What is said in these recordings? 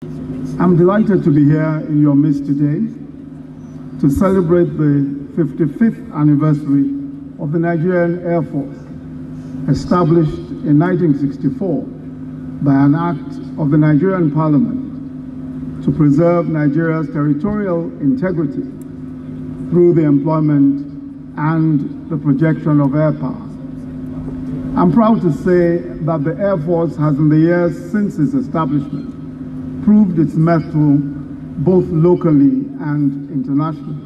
I'm delighted to be here in your midst today to celebrate the 55th anniversary of the Nigerian Air Force, established in 1964 by an act of the Nigerian Parliament to preserve Nigeria's territorial integrity through the employment and the projection of air power. I'm proud to say that the Air Force has, in the years since its establishment, proved its mettle both locally and internationally.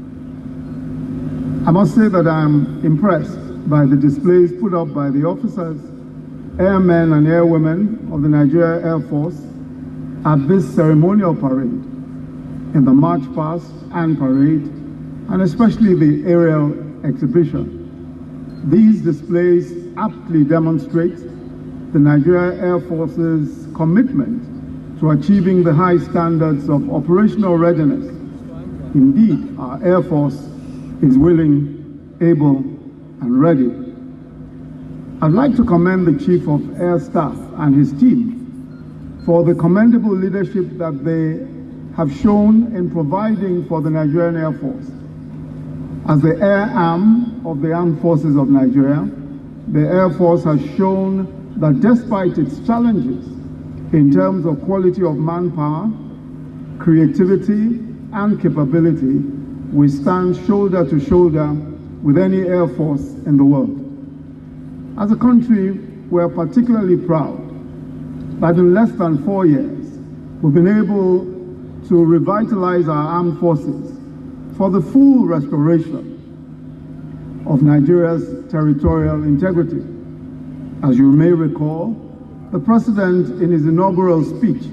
I must say that I'm impressed by the displays put up by the officers, airmen and airwomen of the Nigerian Air Force at this ceremonial parade, in the march past and parade, and especially the aerial exhibition. These displays aptly demonstrate the Nigerian Air Force's commitment to achieving the high standards of operational readiness. Indeed, our Air Force is willing, able, and ready. I'd like to commend the Chief of Air Staff and his team for the commendable leadership that they have shown in providing for the Nigerian Air Force. As the air arm of the armed forces of Nigeria, the Air Force has shown that despite its challenges in terms of quality of manpower, creativity, and capability, we stand shoulder to shoulder with any Air Force in the world. As a country, we are particularly proud that in less than 4 years, we've been able to revitalize our armed forces for the full restoration of Nigeria's territorial integrity. As you may recall, the President, in his inaugural speech,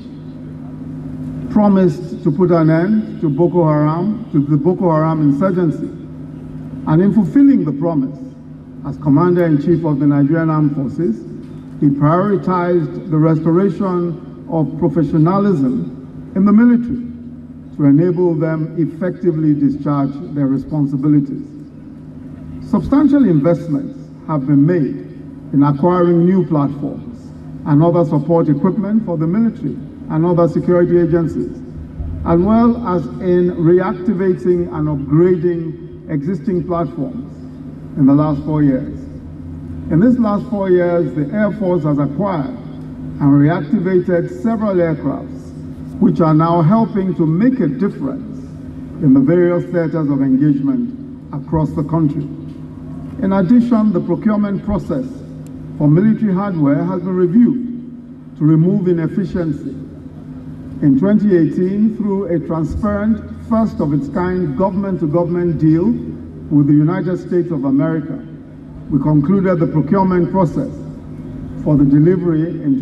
promised to put an end to the Boko Haram insurgency. And in fulfilling the promise, as Commander-in-Chief of the Nigerian Armed Forces, he prioritized the restoration of professionalism in the military to enable them effectively discharge their responsibilities. Substantial investments have been made in acquiring new platforms and other support equipment for the military and other security agencies, as well as in reactivating and upgrading existing platforms in the last 4 years. In these last 4 years, the Air Force has acquired and reactivated several aircrafts, which are now helping to make a difference in the various theaters of engagement across the country. In addition, the procurement process for military hardware has been reviewed to remove inefficiency. In 2018, through a transparent, first-of-its-kind government-to-government deal with the United States of America, we concluded the procurement process for the delivery in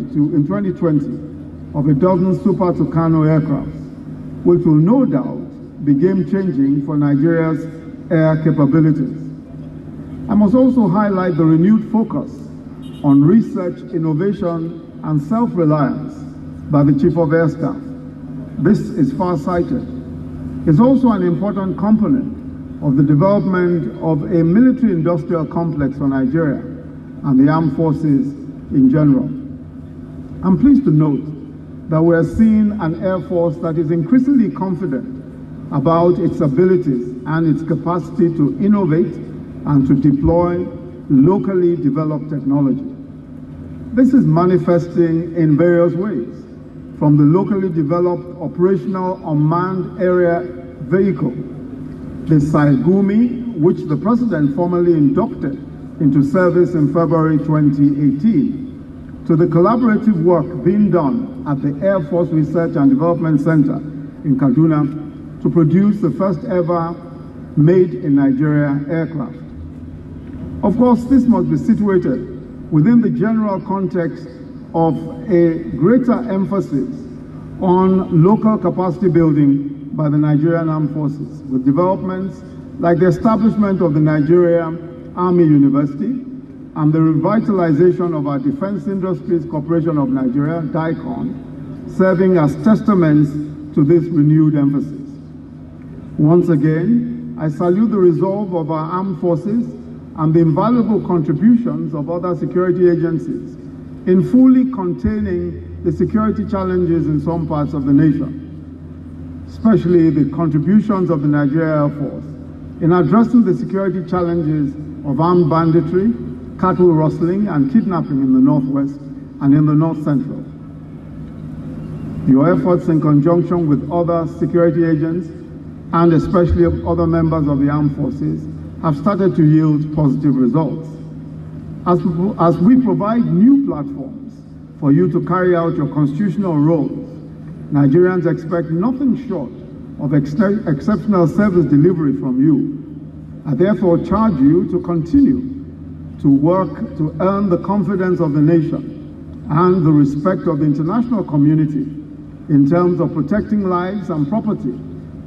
2020 of a dozen Super Tucano aircrafts, which will no doubt be game-changing for Nigeria's air capabilities. I must also highlight the renewed focus on research, innovation, and self-reliance by the Chief of Air Staff. This is far-sighted. It's also an important component of the development of a military-industrial complex for Nigeria and the armed forces in general. I'm pleased to note that we are seeing an Air Force that is increasingly confident about its abilities and its capacity to innovate and to deploy locally developed technology. This is manifesting in various ways, from the locally developed operational unmanned area vehicle, the Saigumi, which the President formally inducted into service in February 2018, to the collaborative work being done at the Air Force Research and Development Center in Kaduna to produce the first ever made in Nigeria aircraft. Of course, this must be situated within the general context of a greater emphasis on local capacity building by the Nigerian Armed Forces, with developments like the establishment of the Nigerian Army University and the revitalization of our Defense Industries Corporation of Nigeria, GCON, serving as testaments to this renewed emphasis. Once again, I salute the resolve of our armed forces and the invaluable contributions of other security agencies in fully containing the security challenges in some parts of the nation, especially the contributions of the Nigerian Air Force in addressing the security challenges of armed banditry, cattle rustling, and kidnapping in the Northwest and in the North Central. Your efforts in conjunction with other security agents and especially other members of the armed forces have started to yield positive results. As we provide new platforms for you to carry out your constitutional roles, Nigerians expect nothing short of exceptional service delivery from you. I therefore charge you to continue to work to earn the confidence of the nation and the respect of the international community in terms of protecting lives and property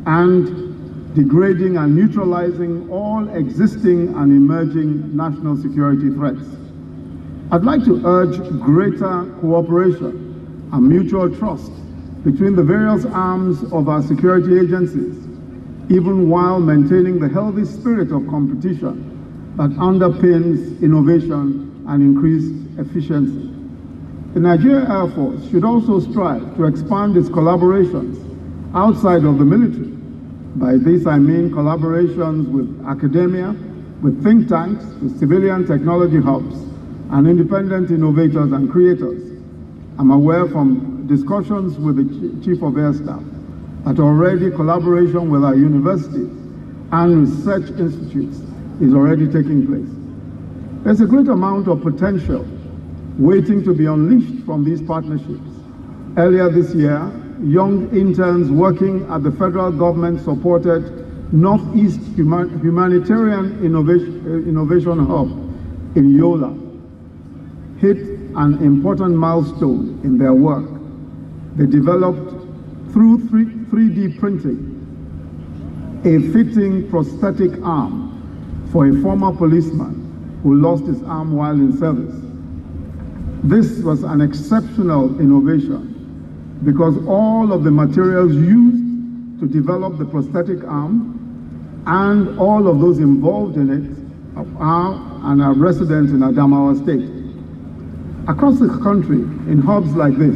and degrading and neutralizing all existing and emerging national security threats. I'd like to urge greater cooperation and mutual trust between the various arms of our security agencies, even while maintaining the healthy spirit of competition that underpins innovation and increased efficiency. The Nigerian Air Force should also strive to expand its collaborations outside of the military. By this I mean collaborations with academia, with think tanks, with civilian technology hubs, and independent innovators and creators. I'm aware from discussions with the Chief of Air Staff that already collaboration with our universities and research institutes is already taking place. There's a great amount of potential waiting to be unleashed from these partnerships. Earlier this year, young interns working at the federal government-supported Northeast Humanitarian Innovation Hub in Yola hit an important milestone in their work. They developed, through 3D printing, a fitting prosthetic arm for a former policeman who lost his arm while in service. This was an exceptional innovation because all of the materials used to develop the prosthetic arm and all of those involved in it are residents in Adamawa State. Across the country, in hubs like this,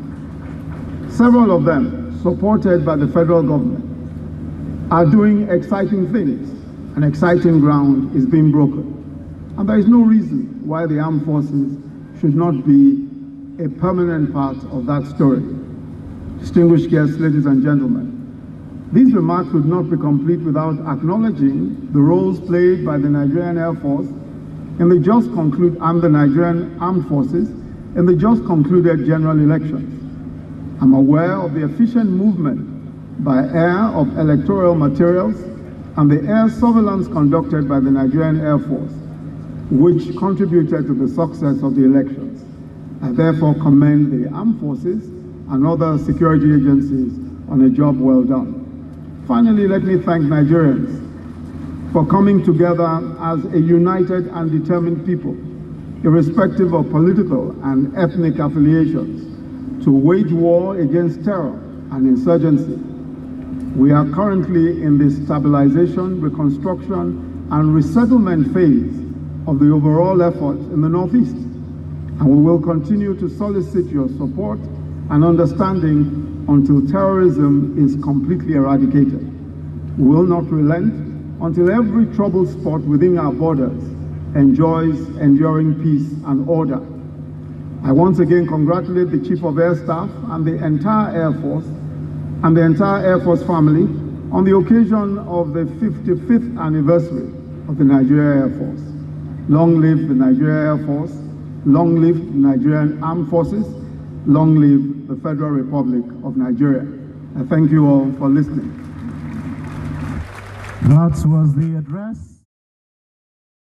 several of them, supported by the federal government, are doing exciting things. An exciting ground is being broken. And there is no reason why the armed forces should not be a permanent part of that story. Distinguished guests, ladies and gentlemen, these remarks would not be complete without acknowledging the roles played by the Nigerian Air Force in the just concluded, and the Nigerian Armed Forces in the just concluded general elections. I'm aware of the efficient movement by air of electoral materials and the air surveillance conducted by the Nigerian Air Force, which contributed to the success of the elections. I therefore commend the armed forces and other security agencies on a job well done. Finally, let me thank Nigerians for coming together as a united and determined people, irrespective of political and ethnic affiliations, to wage war against terror and insurgency. We are currently in the stabilization, reconstruction, and resettlement phase of the overall effort in the Northeast, and we will continue to solicit your support and understanding until terrorism is completely eradicated. We will not relent until every troubled spot within our borders enjoys enduring peace and order. I once again congratulate the Chief of Air Staff and the entire Air Force and the entire Air Force family on the occasion of the 55th anniversary of the Nigerian Air Force. Long live the Nigerian Air Force, long live the Nigerian Armed Forces, long live the Federal Republic of Nigeria. I thank you all for listening. That was the address.